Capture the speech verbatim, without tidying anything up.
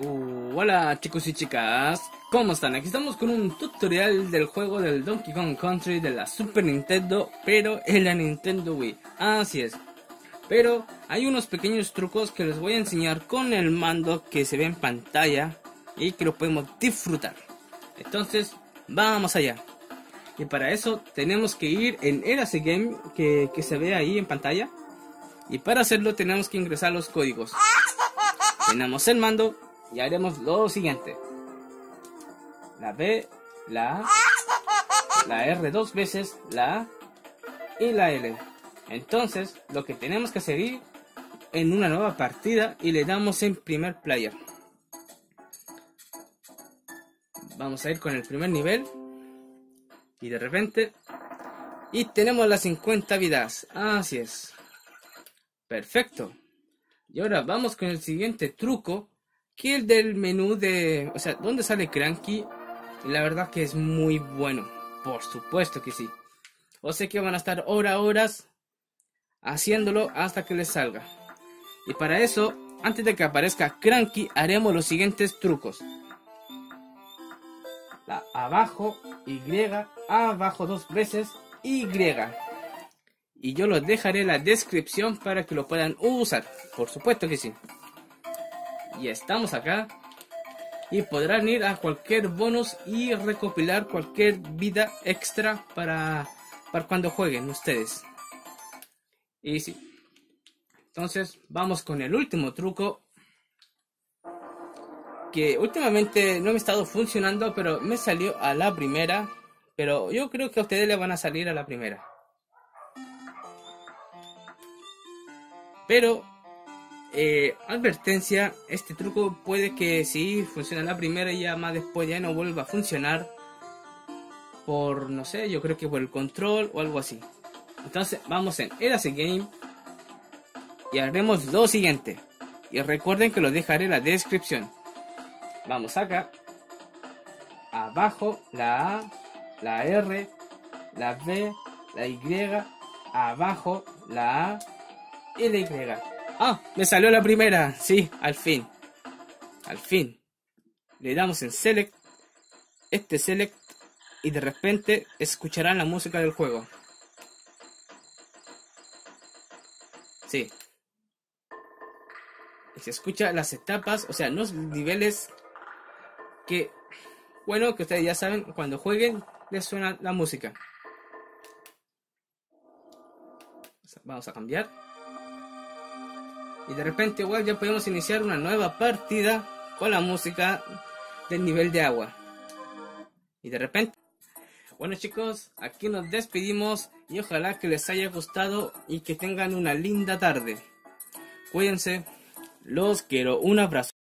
Uh, hola chicos y chicas, ¿cómo están? Aquí estamos con un tutorial del juego del Donkey Kong Country de la Super Nintendo, pero en la Nintendo Wii. Así es. Pero hay unos pequeños trucos que les voy a enseñar con el mando que se ve en pantalla y que lo podemos disfrutar. Entonces, vamos allá. Y para eso tenemos que ir en Erase Game que, que se ve ahí en pantalla. Y para hacerlo tenemos que ingresar los códigos. Tenemos el mando y haremos lo siguiente: la B, la A, la R dos veces, la A y la L. Entonces lo que tenemos que hacer es ir en una nueva partida y le damos en primer player. Vamos a ir con el primer nivel y de repente y tenemos las cincuenta vidas. Así es. Perfecto. Y ahora vamos con el siguiente truco, que es el del menú de... O sea, donde sale Cranky. Y la verdad que es muy bueno. Por supuesto que sí. O sea que van a estar horas, horas haciéndolo hasta que les salga. Y para eso, antes de que aparezca Cranky, haremos los siguientes trucos. La abajo, Y, abajo dos veces, Y. Y yo los dejaré en la descripción para que lo puedan usar. Por supuesto que sí. Y estamos acá. Y podrán ir a cualquier bonus y recopilar cualquier vida extra para, para cuando jueguen ustedes. Y sí. Entonces vamos con el último truco. Que últimamente no me ha estado funcionando, pero me salió a la primera. Pero yo creo que a ustedes les van a salir a la primera. Pero, eh, advertencia, este truco puede que sí funcione la primera y ya más después ya no vuelva a funcionar. Por, no sé, yo creo que por el control o algo así. Entonces vamos en Erase Game y haremos lo siguiente. Y recuerden que lo dejaré en la descripción. Vamos acá. Abajo la A, la R, la B, la Y, abajo la A y la Y. ¡Ah! Me salió la primera. Sí, al fin. Al fin. Le damos en Select. Este Select. Y de repente escucharán la música del juego. Sí. Y se escucha las etapas. O sea, los niveles que... Bueno, que ustedes ya saben. Cuando jueguen les suena la música. Vamos a cambiar. Y de repente igual ya podemos iniciar una nueva partida con la música del nivel de agua. Y de repente... Bueno chicos, aquí nos despedimos y ojalá que les haya gustado y que tengan una linda tarde. Cuídense, los quiero, un abrazo.